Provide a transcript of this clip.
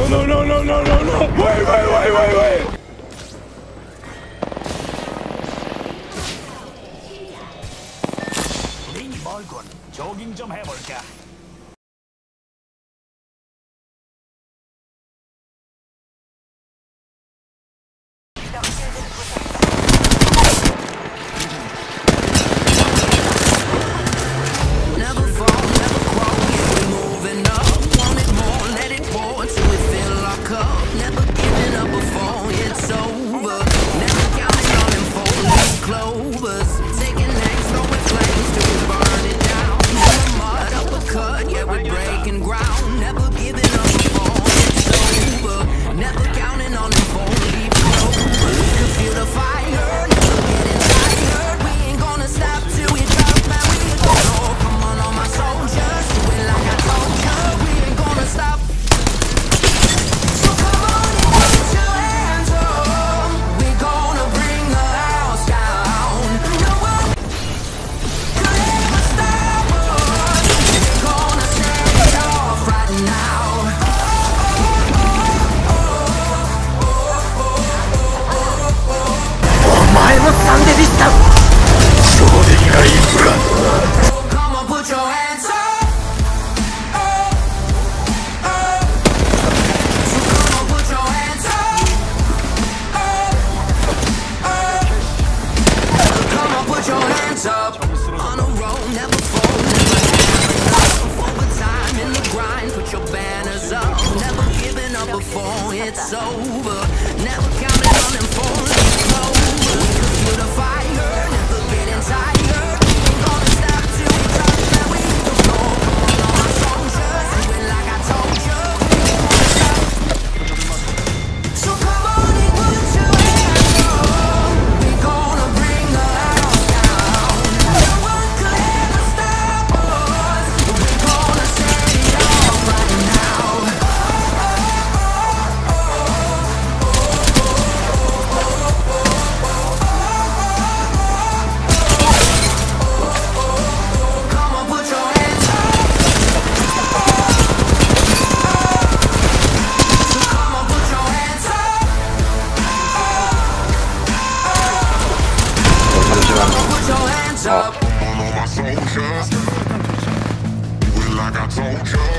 no. Wait. 미니멀군 조깅 좀 해볼까? It's over. Never counted on them four-leaf clovers. We could feel the fire, never getting tired. Ain't gonna stop till we drop that we hit the floor. Come on, all my soldiers, do it like I told you. We ain't gonna stop. So come on and put your hands up. We gonna bring the house down. No one could ever stop us. We gonna set it off right now. Up. All my soldiers, do it like I told you.